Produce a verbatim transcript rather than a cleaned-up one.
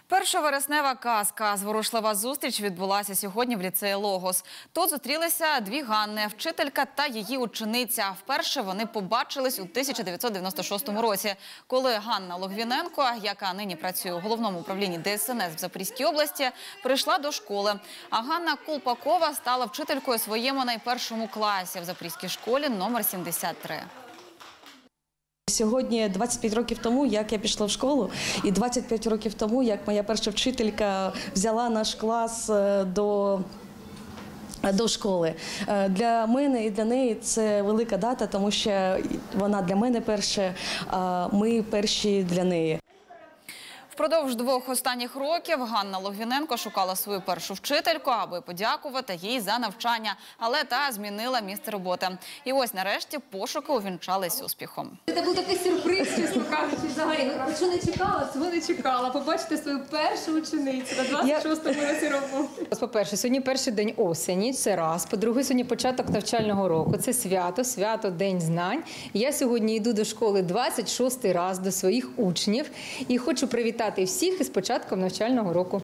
Першовереснева казка. Зворушлива зустріч відбулася сьогодні в ліцеї «Логос». Тут зустрілися дві Ганни – вчителька та її учениця. Вперше вони побачились у тисяча дев'ятсот дев'яносто шостому році, коли Ганна Логвіненко, яка нині працює у головному управлінні Де Ес Ен Ес в Запорізькій області, прийшла до школи. А Ганна Колпакова стала вчителькою у своєму найпершому класі в Запорізькій школі номер сімдесят три. Сьогодні двадцять п'ять років тому, як я пішла в школу, і двадцять п'ять років тому, як моя перша вчителька взяла наш клас до, до школи. Для мене і для неї це велика дата, тому що вона для мене перша, а ми перші для неї. Впродовж двох останніх років Ганна Логвіненко шукала свою першу вчительку, аби подякувати їй за навчання, але та змінила місце роботи. І ось нарешті пошуки увінчались успіхом. Це був такий сюрприз, чесно кажучи, взагалі. Що не чекала, цього не чекала. Побачити свою першу ученицю на двадцять шостому році роботи. По-перше, сьогодні перший день осені, це раз. По-друге, сьогодні початок навчального року. Це свято, свято День знань. Я сьогодні йду до школи двадцять шостий раз до своїх учнів і хочу привітати всіх із початком навчального року.